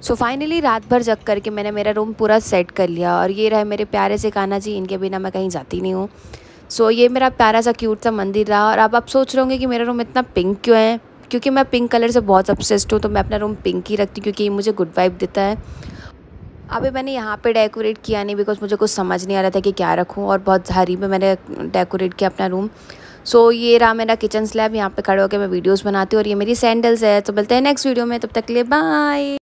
So finally रात भर जग करके मैंने मेरा रूम पूरा सेट कर लिया और ये रहे मेरे प्यारे से कान्हा जी, इनके बिना मैं कहीं जाती नहीं हूँ। सो ये मेरा प्यारा सा क्यूट सा मंदिर रहा। और अब आप सोच रहे होंगे कि मेरा रूम इतना पिंक क्यों है, क्योंकि मैं पिंक कलर से बहुत ऑब्सेस्ड हूँ, तो मैं अपना रूम पिंक ही रखती हूँ क्योंकि ये मुझे गुड वाइब देता है। अभी मैंने यहाँ पे डेकोरेट किया नहीं बिकॉज मुझे कुछ समझ नहीं आ रहा था कि क्या रखूँ, और बहुत हरी में मैंने डेकोरेट किया अपना रूम। सो ये रहा मेरा किचन स्लैब, यहाँ पे खड़े होकर मैं वीडियोस बनाती हूँ, और ये मेरी सैंडल्स है। तो मिलते हैं नेक्स्ट वीडियो में, तब तक के लिए बाय।